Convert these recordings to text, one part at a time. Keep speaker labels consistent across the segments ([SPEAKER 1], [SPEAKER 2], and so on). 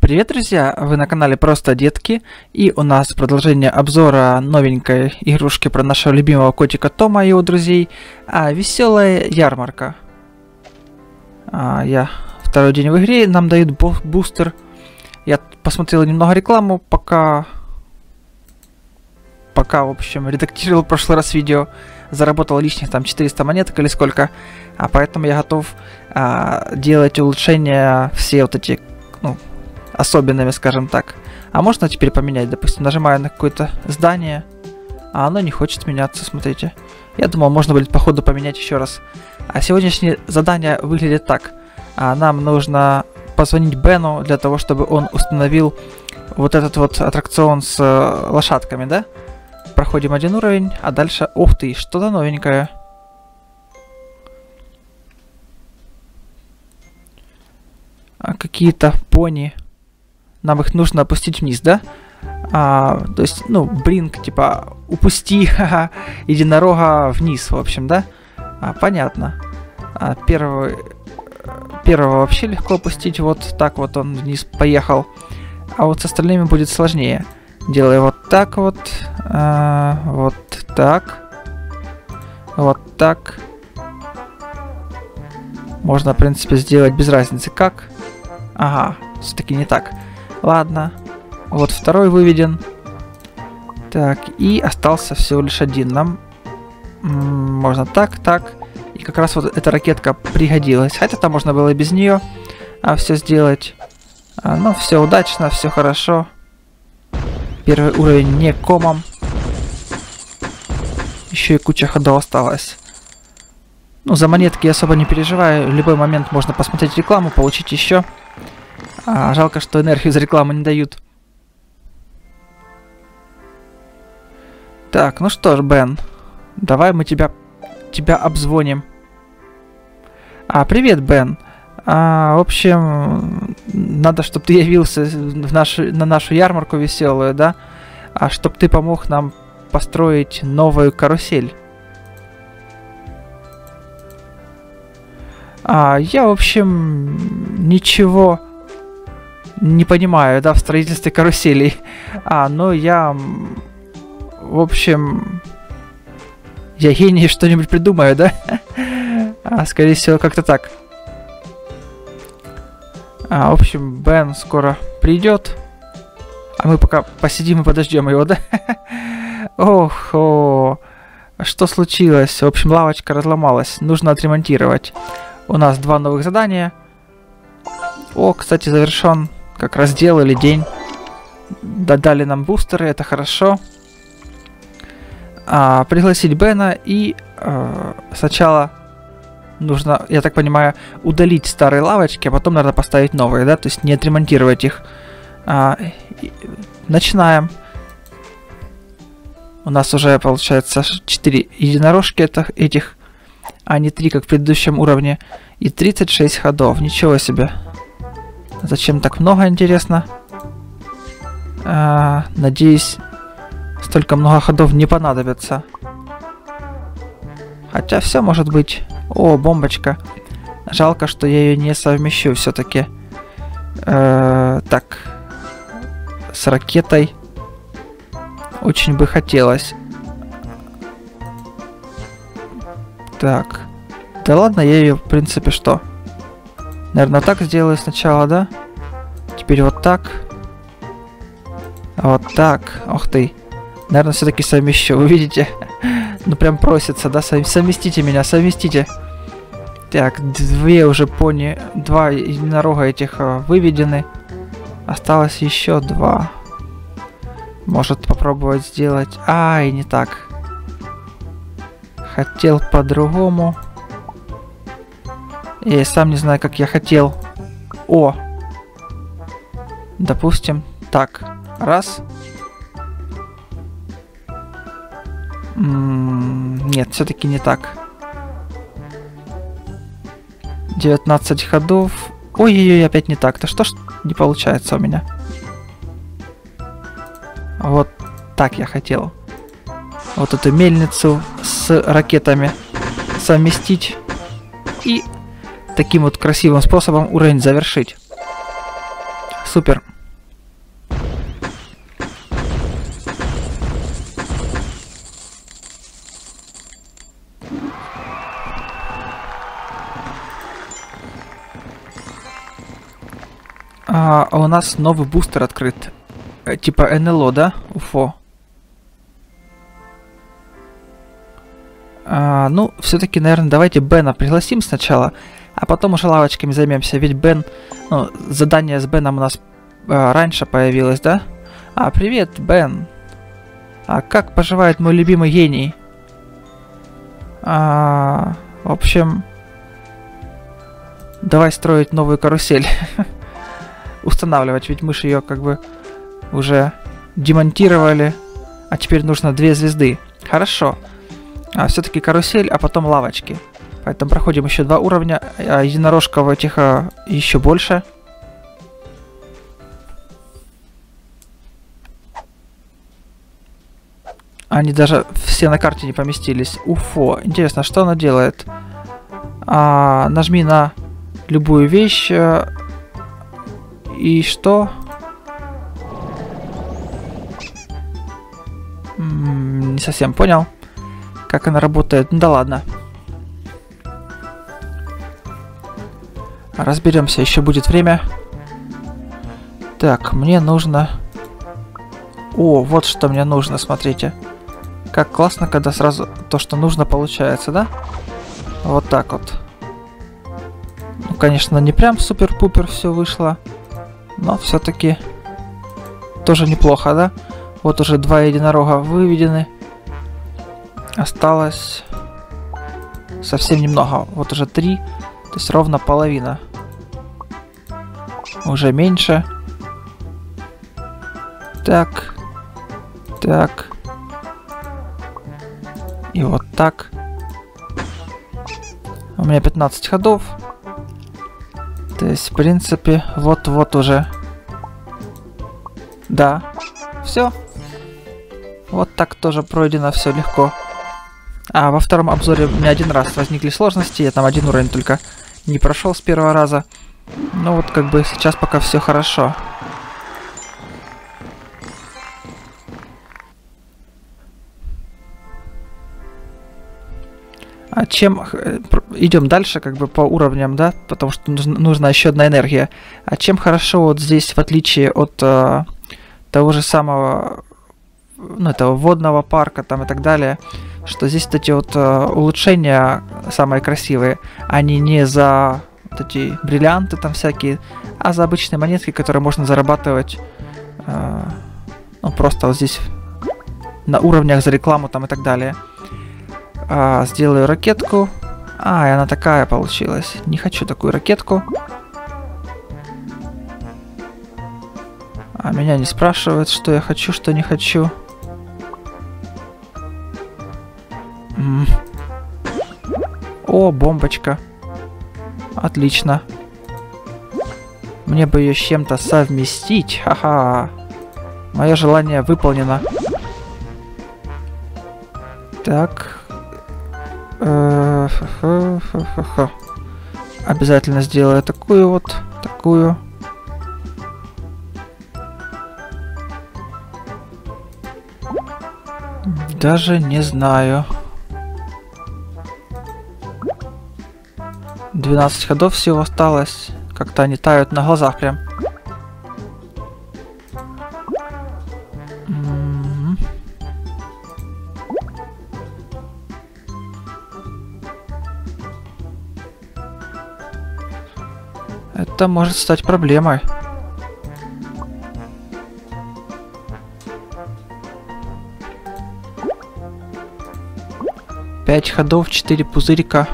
[SPEAKER 1] Привет, друзья! Вы на канале Просто Детки, и у нас продолжение обзора новенькой игрушки про нашего любимого котика Тома и его друзей, веселая ярмарка. Я второй день в игре, нам дают бустер. Я посмотрел немного рекламу, пока в общем, редактировал в прошлый раз видео, заработал лишних там 400 монеток или сколько, поэтому я готов делать улучшения все вот эти, особенными, скажем так. А можно теперь поменять, допустим, нажимаю на какое-то здание, а оно не хочет меняться, смотрите. Я думал, можно будет по ходу поменять еще раз. Сегодняшнее задание выглядит так. Нам нужно позвонить Бену для того, чтобы он установил вот этот вот аттракцион с лошадками, да? Проходим один уровень, а дальше, ух ты, что-то новенькое. Какие-то пони. Нам их нужно опустить вниз, да? То есть, бринг, типа, упусти единорога вниз, в общем, да? Понятно. Первого вообще легко опустить, вот так вот он вниз поехал. А вот с остальными будет сложнее. Делаю вот так вот, вот так, вот так. Можно, в принципе, сделать без разницы как. Ага, все-таки не так. Ладно, вот второй выведен. Так, и остался всего лишь один. Нам можно так, так. И как раз вот эта ракетка пригодилась. Хотя там можно было и без нее все сделать. Ну, все удачно, все хорошо. Первый уровень не комом. Еще и куча ходов осталось. За монетки я особо не переживаю. В любой момент можно посмотреть рекламу, получить еще. Жалко, что энергию за рекламу не дают. Так, ну что ж, Бен. Давай мы тебя обзвоним. Привет, Бен. В общем, надо, чтобы ты явился на нашу ярмарку веселую, да? Чтобы ты помог нам построить новую карусель. Я, в общем, ничего не понимаю, да, в строительстве каруселей. Но я, в общем, я гений, что-нибудь придумаю, да? Скорее всего, как-то так. В общем, Бен скоро придет. А мы пока посидим и подождем его, да? Ох, что случилось? В общем, лавочка разломалась. Нужно отремонтировать. У нас 2 новых задания. Кстати, завершен как раздел или день. Додали нам бустеры, это хорошо. Пригласить Бена и сначала нужно, я так понимаю, удалить старые лавочки, а потом надо поставить новые, да? То есть не отремонтировать их. Начинаем. У нас уже, получается, 4 единорожки этих, а не 3, как в предыдущем уровне. И 36 ходов. Ничего себе. Зачем так много, интересно? Надеюсь, столько много ходов не понадобится. Хотя все может быть. Бомбочка. Жалко, что я ее не совмещу все-таки. Так. С ракетой. Очень бы хотелось. Так. Да ладно, я ее, в принципе, что? Наверное, так сделаю сначала, да? Теперь вот так. Вот так. Ух ты. Наверное, все-таки совмещу. Вы видите? Прям просится, да? Совместите меня, совместите. Так, 2 уже пони, 2 единорога этих выведены. Осталось еще 2. Может попробовать сделать. Не так. Хотел по-другому. Я сам не знаю, как я хотел. Допустим, так. Раз. Нет, все-таки не так. 19 ходов. Ой-ой-ой, опять не так. Да что ж не получается у меня? Вот так я хотел. Вот эту мельницу с ракетами совместить. И таким вот красивым способом уровень завершить. Супер. А у нас новый бустер открыт. Типа НЛО, да? Уфо. Ну, все-таки, наверное, давайте Бена пригласим сначала, а потом уже лавочками займемся. Ведь Бен, ну, задание с Беном у нас раньше появилось, да? Привет, Бен. Как поживает мой любимый гений? В общем, давай строить новую карусель. Устанавливать, ведь мы же ее как бы уже демонтировали, а теперь нужно 2 звезды. Хорошо. Все-таки карусель, а потом лавочки. Поэтому проходим еще 2 уровня. Единорожков этих еще больше. Они даже все на карте не поместились. Уфо. Интересно, что она делает? Нажми на любую вещь. И что? Не совсем понял, как она работает. Ну да ладно. Разберемся, еще будет время. Так, мне нужно... О, вот что мне нужно, смотрите. Как классно, когда сразу то, что нужно, получается, да? Вот так вот. Ну, конечно, не прям супер-пупер все вышло. Но все-таки тоже неплохо, да? Вот уже 2 единорога выведены. Осталось совсем немного. Вот уже 3. То есть ровно половина. Уже меньше. Так. Так. И вот так. У меня 15 ходов. То есть, в принципе, вот-вот уже. Да. Все. Вот так тоже пройдено все легко. Во втором обзоре у меня 1 раз возникли сложности. Я там 1 уровень только не прошел с 1-го раза. Ну вот как бы сейчас пока все хорошо. Чем идем дальше, как бы по уровням, да, потому что нужна еще одна энергия. Чем хорошо вот здесь, в отличие от того же самого, ну, этого водного парка там и так далее, что здесь вот эти вот улучшения самые красивые, они не за вот эти бриллианты там всякие, а за обычные монетки, которые можно зарабатывать, ну, просто вот здесь на уровнях за рекламу там и так далее. Сделаю ракетку. И она такая получилась. Не хочу такую ракетку. Меня не спрашивают, что я хочу, что не хочу. О, бомбочка. Отлично. Мне бы ее с чем-то совместить. Ха-ха. Мое желание выполнено. Так. Обязательно сделаю такую вот, такую. Даже не знаю. 12 ходов всего осталось. Как-то они тают на глазах прям. Это может стать проблемой. Пять ходов, 4 пузырика.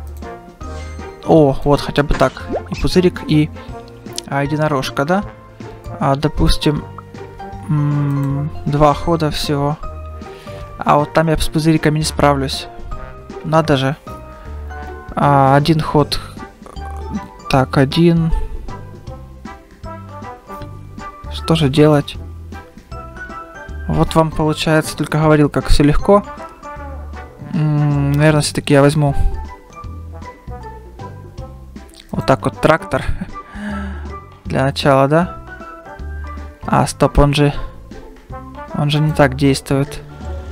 [SPEAKER 1] О, вот хотя бы так. И пузырик, и единорожка, да? Допустим, 2 хода всего. Вот там я с пузыриками не справлюсь. Надо же. 1 ход. Так, 1. Что же делать? Вот вам получается, только говорил, как все легко. Наверное, все-таки я возьму вот так вот трактор. Для начала, да? Стоп, он же не так действует.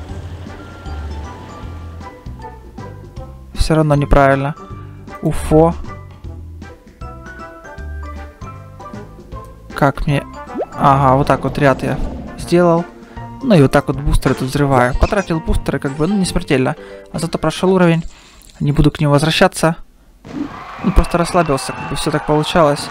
[SPEAKER 1] Все равно неправильно. Уфо. Как мне... Ага, вот так вот ряд я сделал. Ну и вот так вот бустеры тут взрываю. Потратил бустеры, как бы, ну не смертельно. А зато прошел уровень. Не буду к нему возвращаться. Ну, просто расслабился, как бы все так получалось.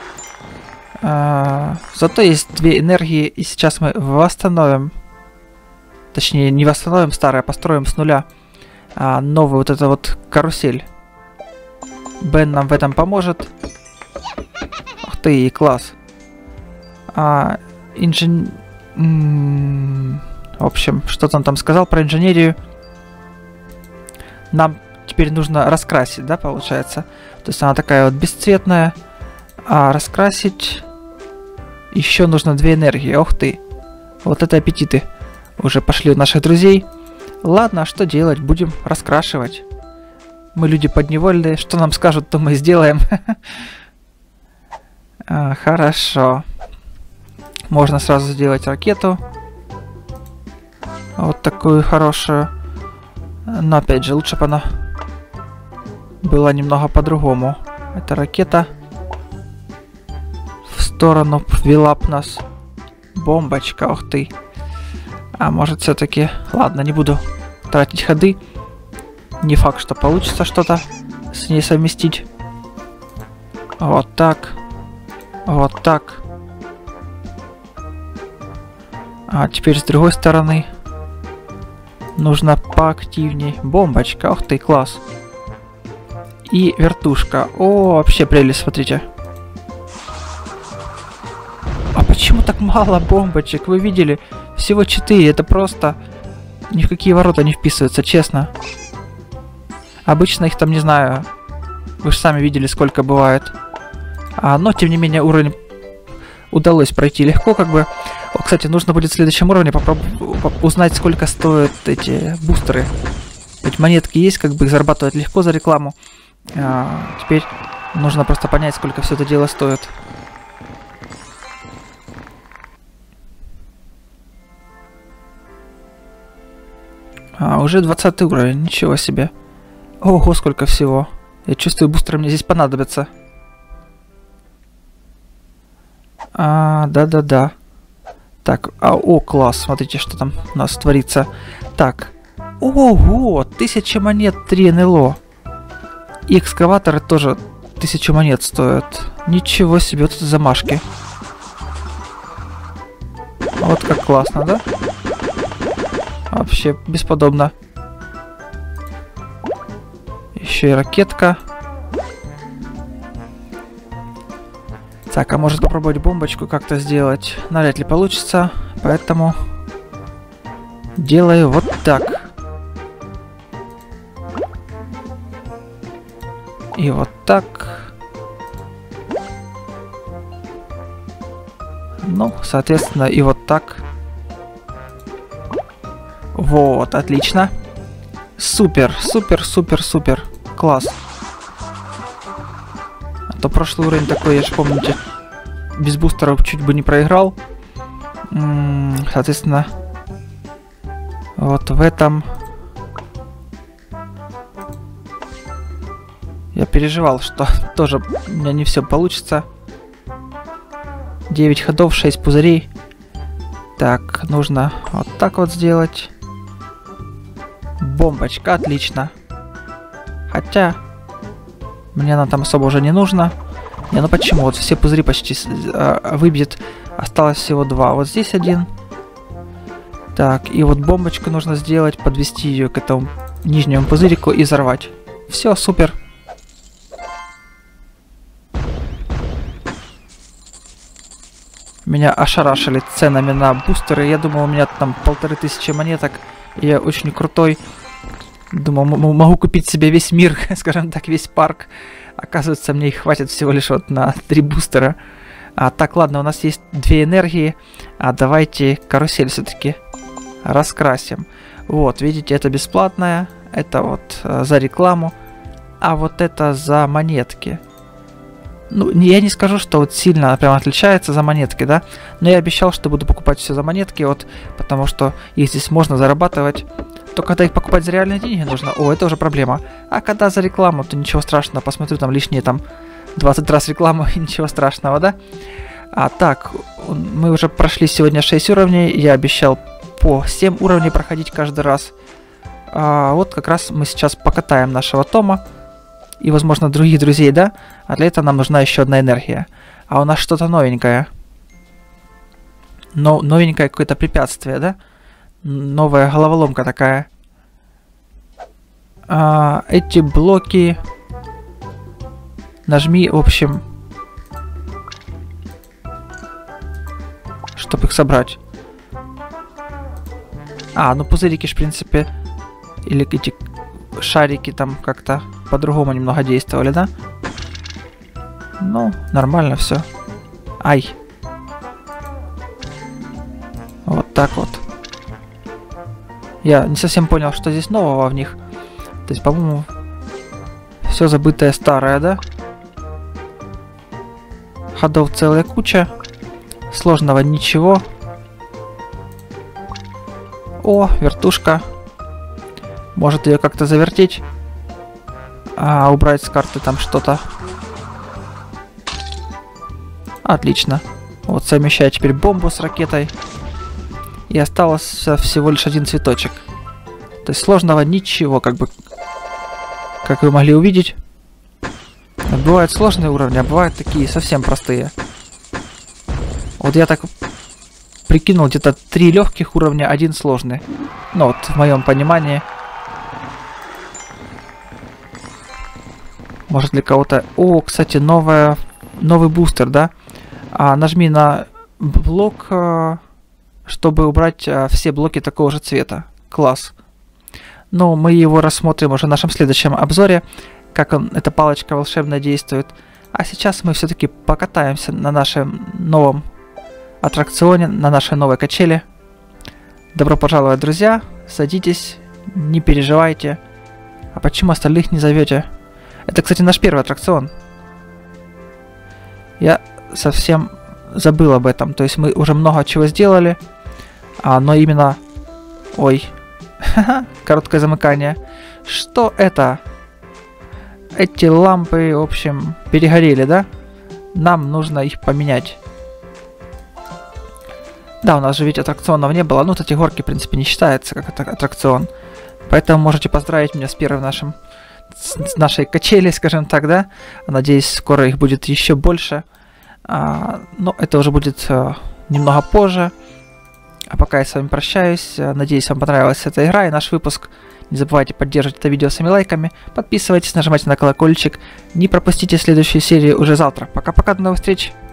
[SPEAKER 1] Зато есть 2 энергии, и сейчас мы восстановим. Точнее, не восстановим старое, а построим с нуля. Новую вот эту вот карусель. Бен нам в этом поможет. Ух ты, класс. В общем, что-то он там сказал про инженерию. Нам теперь нужно раскрасить, да, получается? То есть она такая вот бесцветная. А раскрасить... Еще нужно 2 энергии. Ух ты. Вот это аппетиты. Уже пошли у наших друзей. Ладно, а что делать? Будем раскрашивать. Мы люди подневольные. Что нам скажут, то мы сделаем. Хорошо. Можно сразу сделать ракету. Вот такую хорошую. Но опять же, лучше бы она была немного по-другому. Это ракета. В сторону ввела б нас бомбочка. Ух ты. А может все-таки... Ладно, не буду тратить ходы. Не факт, что получится что-то с ней совместить. Вот так. Вот так. А теперь с другой стороны. Нужно поактивней. Бомбочка. Ух ты, класс. И вертушка. О, вообще прелесть, смотрите. А почему так мало бомбочек? Вы видели? Всего 4. Это просто... Ни в какие ворота не вписываются, честно. Обычно их там, не знаю... Вы же сами видели, сколько бывает. Но, тем не менее, уровень удалось пройти легко, как бы. Кстати, нужно будет в следующем уровне узнать, сколько стоят эти бустеры. Ведь монетки есть, как бы их зарабатывать легко за рекламу. Теперь нужно просто понять, сколько все это дело стоит. Уже 20 уровень, ничего себе. Ого, сколько всего. Я чувствую, бустеры мне здесь понадобятся. Да-да-да. Так, о, класс, смотрите, что там у нас творится. Так, ого, 1000 монет 3 НЛО. И экскаваторы тоже 1000 монет стоят. Ничего себе, вот это замашки. Вот как классно, да? Вообще бесподобно. Еще и ракетка. Так, а может попробовать бомбочку как-то сделать? Навряд ли получится, поэтому делаю вот так. И вот так. Ну, соответственно, и вот так. Вот, отлично. Супер, супер, супер, супер. Класс. А то прошлый уровень такой, я же помните, без бустеров чуть бы не проиграл. Соответственно, вот в этом я переживал, что тоже у меня не все получится. 9 ходов, 6 пузырей. Так, нужно вот так вот сделать. Бомбочка, отлично. Хотя мне она там особо уже не нужна. Не, ну почему? Вот все пузыри почти выбьет. Осталось всего 2. Вот здесь 1. Так, и вот бомбочку нужно сделать, подвести ее к этому нижнему пузырику и взорвать. Все, супер. Меня ошарашили ценами на бустеры. Я думал, у меня там 1500 монеток. И я очень крутой. Думал, могу купить себе весь мир, скажем так, весь парк. Оказывается, мне их хватит всего лишь вот на 3 бустера. Так, ладно, у нас есть 2 энергии. Давайте карусель все-таки раскрасим. Вот, видите, это бесплатная. Это вот за рекламу. А вот это за монетки. Ну, я не скажу, что вот сильно прям отличается за монетки, да? Но я обещал, что буду покупать все за монетки, вот, потому что их здесь можно зарабатывать. Только когда их покупать за реальные деньги нужно, это уже проблема. А когда за рекламу, то ничего страшного, посмотрю там лишние там 20 раз рекламу, и ничего страшного, да? Так, мы уже прошли сегодня 6 уровней. Я обещал по 7 уровней проходить каждый раз. Вот как раз мы сейчас покатаем нашего Тома. И, возможно, других друзей, да? А для этого нам нужна еще одна энергия. А у нас что-то новенькое. Новенькое какое-то препятствие, да? Новая головоломка такая. Эти блоки... Нажми, в общем... Чтобы их собрать. Ну пузырики ж, в принципе... Или эти шарики там как-то по-другому немного действовали, да? Ну, нормально все. Ай. Вот так вот. Я не совсем понял, что здесь нового в них. То есть, по-моему, все забытое старое, да? Ходов целая куча. Сложного ничего. О, вертушка. Может ее как-то завертеть. Убрать с карты там что-то. Отлично. Вот совмещаю теперь бомбу с ракетой. И осталось всего лишь один цветочек. То есть сложного ничего, как вы могли увидеть. Бывают сложные уровни, а бывают такие совсем простые. Вот я так прикинул, где-то 3 легких уровня, 1 сложный. Ну вот, в моем понимании. Может для кого-то... О, кстати, новый бустер, да? Нажми на блок, чтобы убрать все блоки такого же цвета. Класс. Но мы его рассмотрим уже в нашем следующем обзоре, как эта палочка волшебная действует. А сейчас мы все-таки покатаемся на нашем новом аттракционе, на нашей новой качели. Добро пожаловать, друзья. Садитесь, не переживайте. А почему остальных не зовете? Это, кстати, наш первый аттракцион. Я совсем забыл об этом. То есть мы уже много чего сделали. Но именно... Ой. Короткое замыкание. Что это? Эти лампы, в общем, перегорели, да? Нам нужно их поменять. Да, у нас же ведь аттракционов не было. Ну, эти горки, в принципе, не считается как аттракцион. Поэтому можете поздравить меня с первым с нашей качели, скажем так, да? Надеюсь, скоро их будет еще больше. Но это уже будет немного позже. А пока я с вами прощаюсь. Надеюсь, вам понравилась эта игра и наш выпуск. Не забывайте поддерживать это видео своими лайками. Подписывайтесь, нажимайте на колокольчик. Не пропустите следующую серию уже завтра. Пока-пока, до новых встреч!